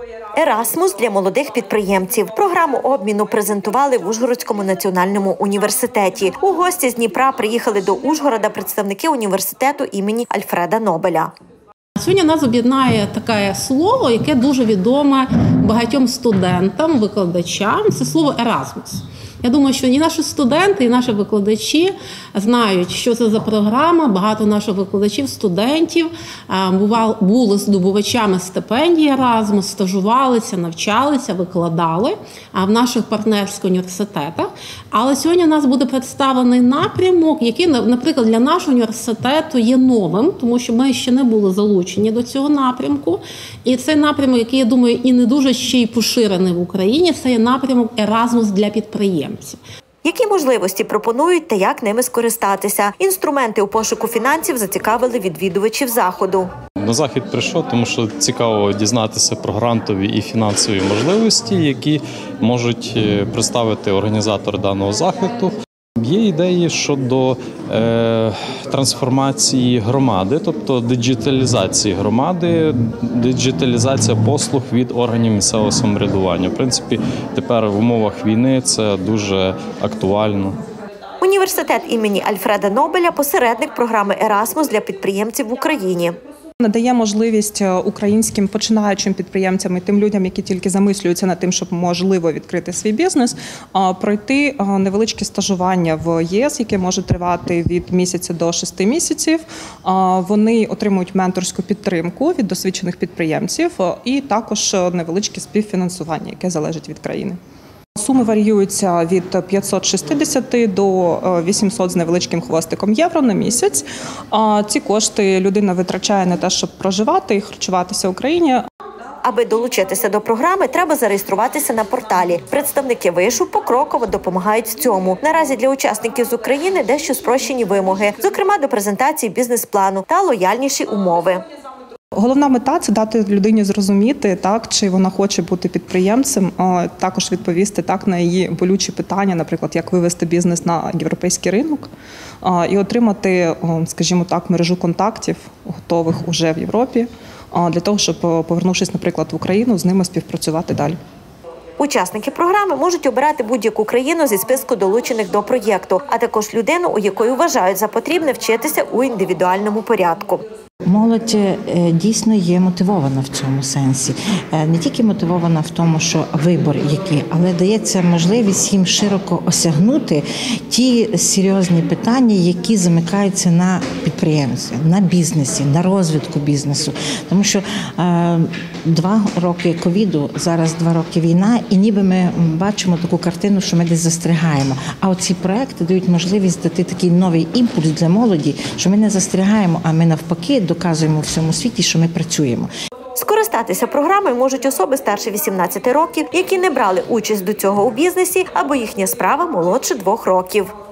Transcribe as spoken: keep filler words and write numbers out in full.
Ерасмус для молодих підприємців. Програму обміну презентували в Ужгородському національному університеті. У гості з Дніпра приїхали до Ужгорода представники університету імені Альфреда Нобеля. Сьогодні нас об'єднає таке слово, яке дуже відоме багатьом студентам, викладачам. Це слово «Ерасмус». Я думаю, що і наші студенти, і наші викладачі знають, що це за програма. Багато наших викладачів, студентів були здобувачами стипендії Erasmus, стажувалися, навчалися, викладали в наших партнерських університетах. Але сьогодні у нас буде представлений напрямок, який, наприклад, для нашого університету є новим, тому що ми ще не були залучені до цього напрямку. І цей напрямок, який, я думаю, і не дуже ще й поширений в Україні, це є напрямок Erasmus для підприємців. Які можливості пропонують та як ними скористатися? Інструменти у пошуку фінансів зацікавили відвідувачів заходу. На захід прийшов, тому що цікаво дізнатися про грантові і фінансові можливості, які можуть представити організатор даного заходу. Є ідеї щодо е, трансформації громади, тобто диджиталізації громади, диджиталізація послуг від органів місцевого самоврядування. В принципі, тепер в умовах війни це дуже актуально. Університет імені Альфреда Нобеля – посередник програми Erasmus для підприємців в Україні. Надає можливість українським починаючим підприємцям і тим людям, які тільки замислюються над тим, щоб можливо відкрити свій бізнес, пройти невеличке стажування в ЄС, яке може тривати від місяця до шести місяців. Вони отримують менторську підтримку від досвідчених підприємців і також невеличке співфінансування, яке залежить від країни. Суми варіюються від п'ятсот шістдесят до вісімсот з невеличким хвостиком євро на місяць. Ці кошти людина витрачає на те, щоб проживати і харчуватися в Україні. Аби долучитися до програми, треба зареєструватися на порталі. Представники вишу покроково допомагають в цьому. Наразі для учасників з України дещо спрощені вимоги, зокрема до презентації бізнес-плану та лояльніші умови. Головна мета – це дати людині зрозуміти, так, чи вона хоче бути підприємцем, також відповісти так на її болючі питання, наприклад, як вивести бізнес на європейський ринок і отримати, скажімо так, мережу контактів, готових уже в Європі, для того, щоб, повернувшись, наприклад, в Україну, з ними співпрацювати далі. Учасники програми можуть обирати будь-яку країну зі списку долучених до проєкту, а також людину, у якої вважають за потрібне вчитися у індивідуальному порядку. Молодь дійсно є мотивована в цьому сенсі. Не тільки мотивована в тому, що вибор який, але дається можливість їм широко осягнути ті серйозні питання, які замикаються на підприємстві, на бізнесі, на розвитку бізнесу. Тому що е, два роки ковіду, зараз два роки війна, і ніби ми бачимо таку картину, що ми десь застрягаємо. А оці проекти дають можливість дати такий новий імпульс для молоді, що ми не застрягаємо, а ми навпаки доказуємо всьому світі, що ми працюємо. Скористатися програмою можуть особи старше вісімнадцяти років, які не брали участь до цього у бізнесі, або їхня справа молодше двох років.